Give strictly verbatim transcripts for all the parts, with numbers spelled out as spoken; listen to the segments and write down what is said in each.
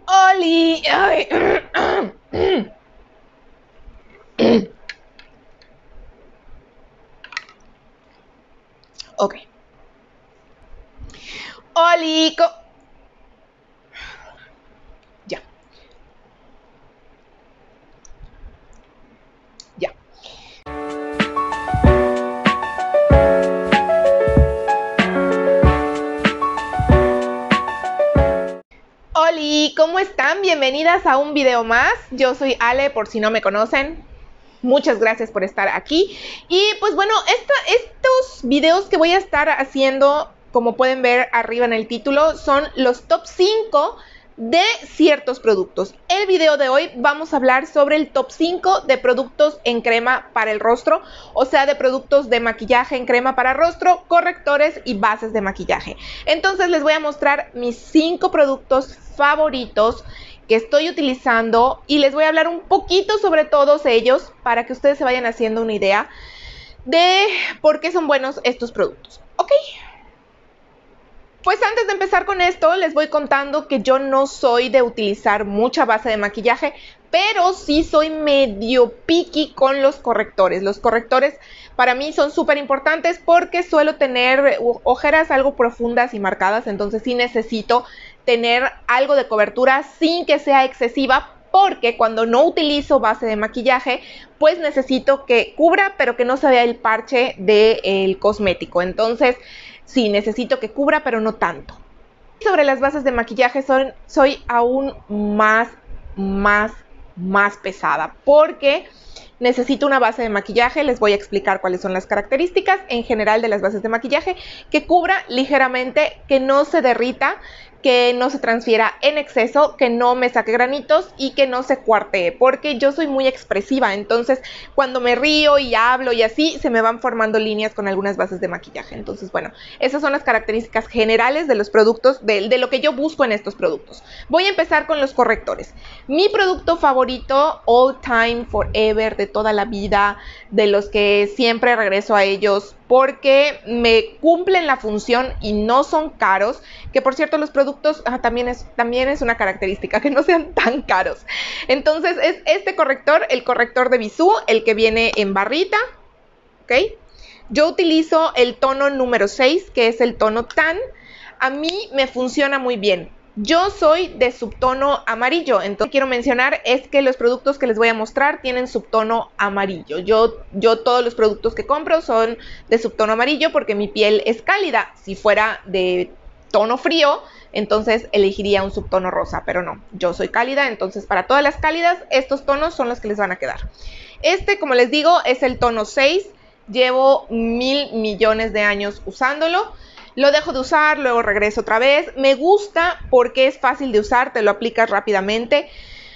Oli, ay. Ok. Oli, co- ya, ya. Oli, ¿cómo están? Bienvenidas a un video más. Yo soy Ale, por si no me conocen. Muchas gracias por estar aquí. Y pues bueno, esta, estos videos que voy a estar haciendo, como pueden ver arriba en el título, son los top cinco de ciertos productos. El video de hoy vamos a hablar sobre el top cinco de productos en crema para el rostro, o sea, de productos de maquillaje en crema para rostro, correctores y bases de maquillaje. Entonces les voy a mostrar mis cinco productos favoritos que estoy utilizando y les voy a hablar un poquito sobre todos ellos para que ustedes se vayan haciendo una idea de por qué son buenos estos productos. ¿Ok? Pues antes de empezar con esto, les voy contando que yo no soy de utilizar mucha base de maquillaje, pero sí soy medio picky con los correctores. Los correctores para mí son súper importantes porque suelo tener ojeras algo profundas y marcadas, entonces sí necesito tener algo de cobertura sin que sea excesiva, porque cuando no utilizo base de maquillaje, pues necesito que cubra, pero que no se vea el parche del cosmético. Entonces, sí, necesito que cubra, pero no tanto. Sobre las bases de maquillaje son, soy aún más, más, más pesada, porque necesito una base de maquillaje. Les voy a explicar cuáles son las características en general de las bases de maquillaje: que cubra ligeramente, que no se derrita, que no se transfiera en exceso, que no me saque granitos y que no se cuartee, porque yo soy muy expresiva, entonces cuando me río y hablo y así, se me van formando líneas con algunas bases de maquillaje. Entonces, bueno, esas son las características generales de los productos, de, de lo que yo busco en estos productos. Voy a empezar con los correctores. Mi producto favorito, all time, forever, de toda la vida, de los que siempre regreso a ellos porque me cumplen la función y no son caros, que por cierto los productos ah, también, es, también es una característica, que no sean tan caros. Entonces es este corrector, el corrector de Bisú, el que viene en barrita, ¿ok? Yo utilizo el tono número seis, que es el tono Tan. A mí me funciona muy bien. Yo soy de subtono amarillo, entonces quiero mencionar es que los productos que les voy a mostrar tienen subtono amarillo. Yo, yo todos los productos que compro son de subtono amarillo porque mi piel es cálida. Si fuera de tono frío, entonces elegiría un subtono rosa, pero no, yo soy cálida, entonces para todas las cálidas estos tonos son los que les van a quedar. Este, como les digo, es el tono seis. Llevo mil millones de años usándolo. Lo dejo de usar, luego regreso otra vez. Me gusta porque es fácil de usar, te lo aplicas rápidamente.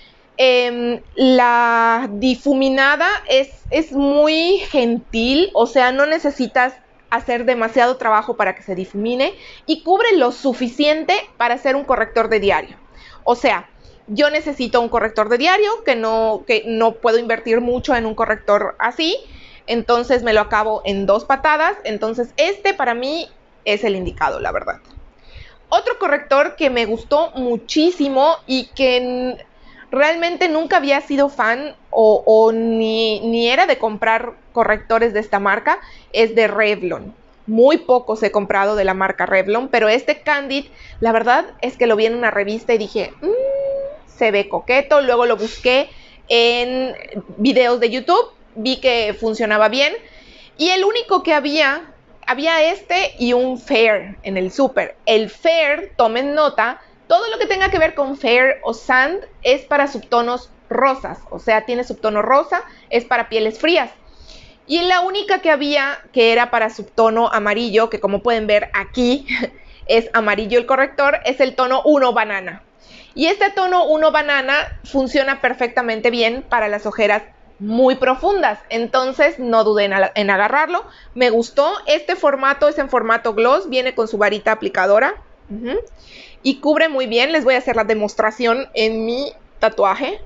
Eh, la difuminada es, es muy gentil, o sea, no necesitas hacer demasiado trabajo para que se difumine y cubre lo suficiente para hacer un corrector de diario. O sea, yo necesito un corrector de diario, que no, que no puedo invertir mucho en un corrector así, entonces me lo acabo en dos patadas. Entonces este para mí es el indicado, la verdad. Otro corrector que me gustó muchísimo y que realmente nunca había sido fan o, o ni, ni era de comprar correctores de esta marca es de Revlon. Muy pocos he comprado de la marca Revlon, pero este Candid, la verdad es que lo vi en una revista y dije, mmm, se ve coqueto. Luego lo busqué en videos de YouTube, vi que funcionaba bien y el único que había, había este y un Fair en el súper. El Fair, tomen nota, todo lo que tenga que ver con Fair o Sand es para subtonos rosas, o sea, tiene subtono rosa, es para pieles frías. Y la única que había que era para subtono amarillo, que como pueden ver aquí es amarillo el corrector, es el tono uno banana. Y este tono uno banana funciona perfectamente bien para las ojeras muy profundas, entonces no duden en agarrarlo. Me gustó, este formato es en formato gloss, viene con su varita aplicadora uh-huh, y cubre muy bien. Les voy a hacer la demostración en mi tatuaje.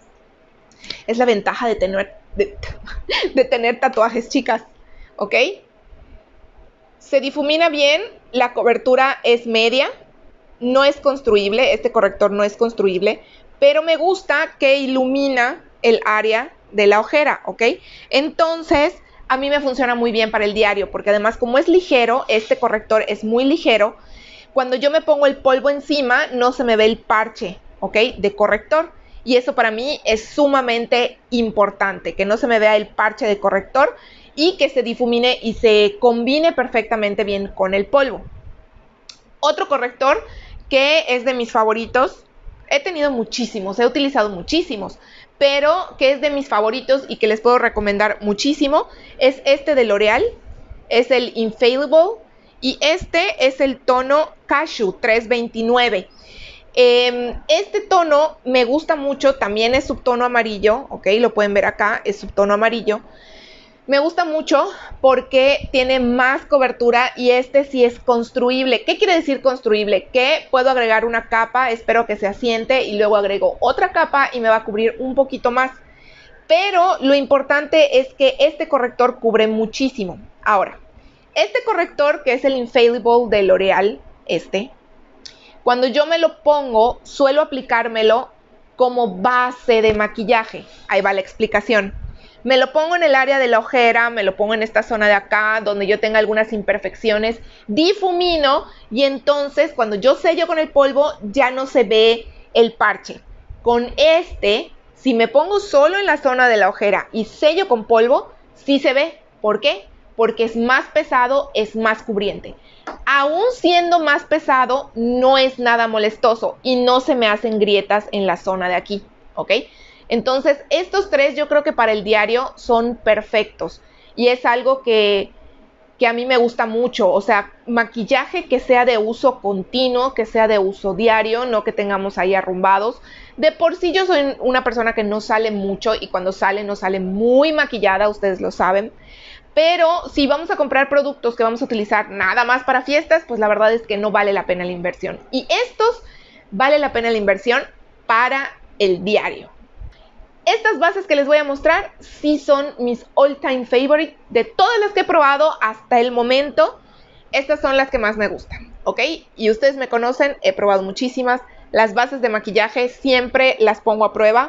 Es la ventaja de tener, de, de tener tatuajes, chicas, ¿ok? Se difumina bien, la cobertura es media. no es construible, este corrector no es construible, pero me gusta que ilumina el área de la ojera, ¿ok? Entonces, a mí me funciona muy bien para el diario, porque además como es ligero, este corrector es muy ligero, cuando yo me pongo el polvo encima, no se me ve el parche, ¿ok? De corrector. Y eso para mí es sumamente importante, que no se me vea el parche de corrector y que se difumine y se combine perfectamente bien con el polvo. Otro corrector que es de mis favoritos, he tenido muchísimos, he utilizado muchísimos, pero que es de mis favoritos y que les puedo recomendar muchísimo, es este de L'Oreal, es el Infallible y este es el tono Cashew trescientos veintinueve. Eh, este tono me gusta mucho, también es subtono amarillo, ok, lo pueden ver acá, es subtono amarillo. Me gusta mucho porque tiene más cobertura y este sí es construible. ¿Qué quiere decir construible? Que puedo agregar una capa, espero que se asiente y luego agrego otra capa y me va a cubrir un poquito más. Pero lo importante es que este corrector cubre muchísimo. Ahora, este corrector que es el Infallible de L'Oreal, este, cuando yo me lo pongo, suelo aplicármelo como base de maquillaje. Ahí va la explicación. Me lo pongo en el área de la ojera, me lo pongo en esta zona de acá, donde yo tenga algunas imperfecciones, difumino y entonces cuando yo sello con el polvo ya no se ve el parche. Con este, si me pongo solo en la zona de la ojera y sello con polvo, sí se ve. ¿Por qué? Porque es más pesado, es más cubriente. Aún siendo más pesado, no es nada molestoso y no se me hacen grietas en la zona de aquí, ¿ok? Entonces, estos tres yo creo que para el diario son perfectos y es algo que, que a mí me gusta mucho. O sea, maquillaje que sea de uso continuo, que sea de uso diario, no que tengamos ahí arrumbados. De por sí yo soy una persona que no sale mucho y cuando sale no sale muy maquillada, ustedes lo saben. Pero si vamos a comprar productos que vamos a utilizar nada más para fiestas, pues la verdad es que no vale la pena la inversión. Y estos vale la pena la inversión para el diario. Estas bases que les voy a mostrar sí son mis all time favorite de todas las que he probado hasta el momento. Estas son las que más me gustan, ¿ok? Y ustedes me conocen, he probado muchísimas. Las bases de maquillaje siempre las pongo a prueba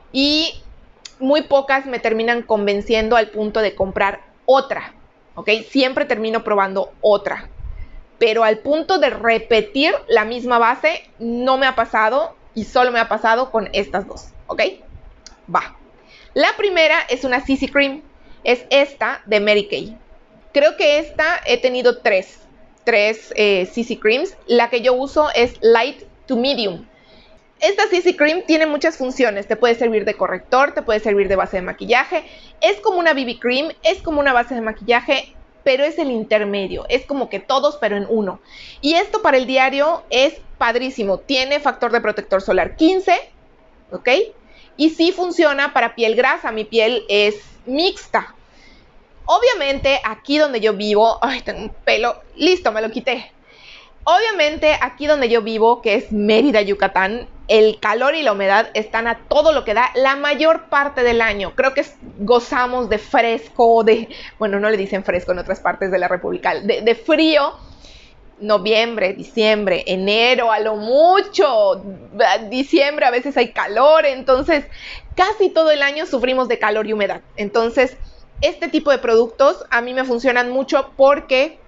y muy pocas me terminan convenciendo al punto de comprar otra, ¿ok? Siempre termino probando otra, pero al punto de repetir la misma base no me ha pasado y solo me ha pasado con estas dos, ¿ok? Va. La primera es una C C Cream, es esta de Mary Kay. Creo que esta he tenido tres, tres eh, C C Creams. La que yo uso es Light to Medium. Esta C C Cream tiene muchas funciones, te puede servir de corrector, te puede servir de base de maquillaje, es como una B B Cream, es como una base de maquillaje, pero es el intermedio, es como que todos pero en uno. Y esto para el diario es padrísimo, tiene factor de protector solar quince, ¿ok? Y sí funciona para piel grasa, mi piel es mixta. Obviamente aquí donde yo vivo, ay, tengo un pelo, listo, me lo quité. Obviamente aquí donde yo vivo, que es Mérida, Yucatán, el calor y la humedad están a todo lo que da la mayor parte del año. Creo que gozamos de fresco, de, bueno, no le dicen fresco en otras partes de la República, de, de frío. Noviembre, diciembre, enero, a lo mucho, diciembre a veces hay calor, entonces casi todo el año sufrimos de calor y humedad. Entonces, este tipo de productos a mí me funcionan mucho porque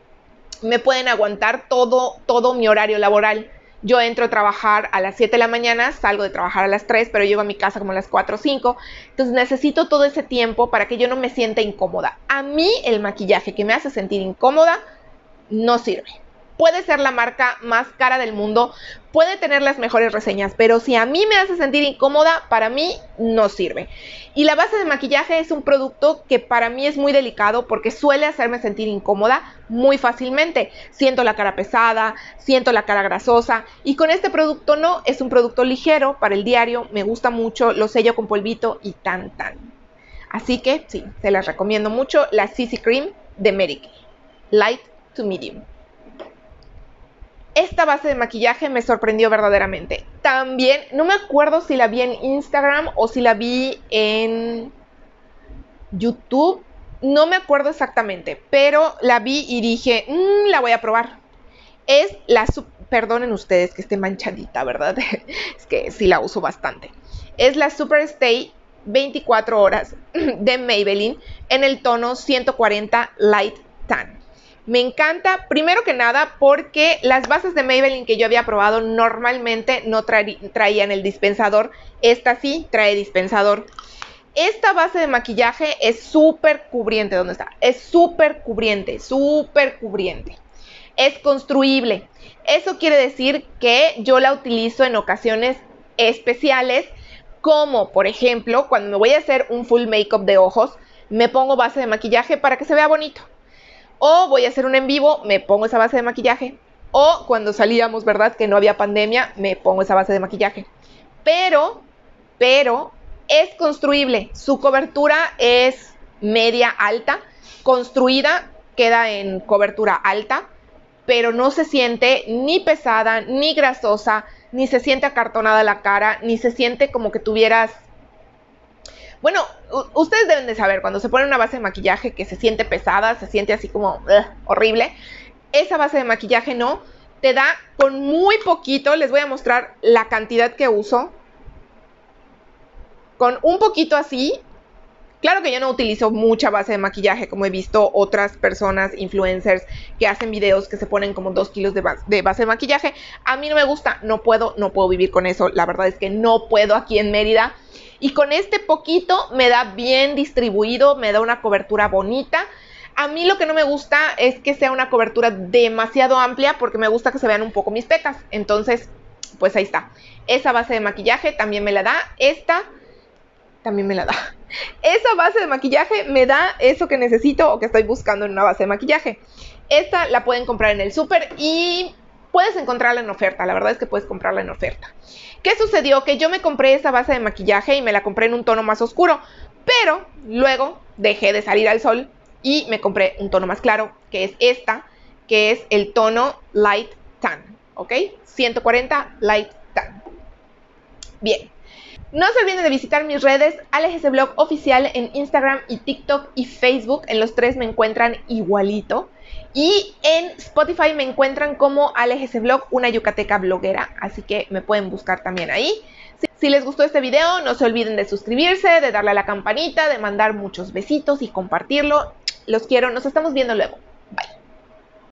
me pueden aguantar todo, todo mi horario laboral. Yo entro a trabajar a las siete de la mañana, salgo de trabajar a las tres, pero llego a mi casa como a las cuatro o cinco. Entonces necesito todo ese tiempo para que yo no me sienta incómoda. A mí el maquillaje que me hace sentir incómoda no sirve. Puede ser la marca más cara del mundo, puede tener las mejores reseñas, pero si a mí me hace sentir incómoda, para mí no sirve. Y la base de maquillaje es un producto que para mí es muy delicado porque suele hacerme sentir incómoda muy fácilmente. Siento la cara pesada, siento la cara grasosa y con este producto no, es un producto ligero para el diario, me gusta mucho, lo sello con polvito y tan tan. Así que sí, se las recomiendo mucho, la C C Cream de Mary Kay, Light to Medium. Esta base de maquillaje me sorprendió verdaderamente. También, no me acuerdo si la vi en Instagram o si la vi en YouTube. No me acuerdo exactamente, pero la vi y dije, mmm, la voy a probar. Es la, perdonen ustedes que esté manchadita, ¿verdad? Es que sí la uso bastante. Es la Super Stay veinticuatro horas de Maybelline en el tono ciento cuarenta Light Tan. Me encanta, primero que nada, porque las bases de Maybelline que yo había probado normalmente no traían el dispensador. Esta sí trae dispensador. Esta base de maquillaje es súper cubriente. ¿Dónde está? Es súper cubriente, súper cubriente. Es construible. Eso quiere decir que yo la utilizo en ocasiones especiales, como por ejemplo, cuando me voy a hacer un full make-up de ojos, me pongo base de maquillaje para que se vea bonito. O voy a hacer un en vivo, me pongo esa base de maquillaje. O cuando salíamos, ¿verdad? Que no había pandemia, me pongo esa base de maquillaje. Pero, pero, es construible. Su cobertura es media alta. Construida, queda en cobertura alta. Pero no se siente ni pesada, ni grasosa, ni se siente acartonada la cara, ni se siente como que tuvieras... Bueno, ustedes deben de saber cuando se pone una base de maquillaje que se siente pesada, se siente así como uh, horrible. Esa base de maquillaje no, te da con muy poquito. Les voy a mostrar la cantidad que uso. Con un poquito así. Claro que yo no utilizo mucha base de maquillaje, como he visto otras personas, influencers, que hacen videos que se ponen como dos kilos de base, de base de maquillaje. A mí no me gusta, no puedo, no puedo vivir con eso. La verdad es que no puedo aquí en Mérida. Y con este poquito me da bien distribuido, me da una cobertura bonita. A mí lo que no me gusta es que sea una cobertura demasiado amplia, porque me gusta que se vean un poco mis pecas. Entonces, pues ahí está. Esa base de maquillaje también me la da. Esta también me la da. Esa base de maquillaje me da eso que necesito o que estoy buscando en una base de maquillaje. Esta la pueden comprar en el súper y puedes encontrarla en oferta. La verdad es que puedes comprarla en oferta. ¿Qué sucedió? Que yo me compré esa base de maquillaje y me la compré en un tono más oscuro. Pero luego dejé de salir al sol y me compré un tono más claro, que es esta, que es el tono Light Tan. ¿Ok? ciento cuarenta Light Tan. Bien. No se olviden de visitar mis redes, Ale G C Blog Oficial en Instagram y TikTok y Facebook. En los tres me encuentran igualito. Y en Spotify me encuentran como Ale G C Blog, una yucateca bloguera. Así que me pueden buscar también ahí. Si, si les gustó este video, no se olviden de suscribirse, de darle a la campanita, de mandar muchos besitos y compartirlo. Los quiero, nos estamos viendo luego.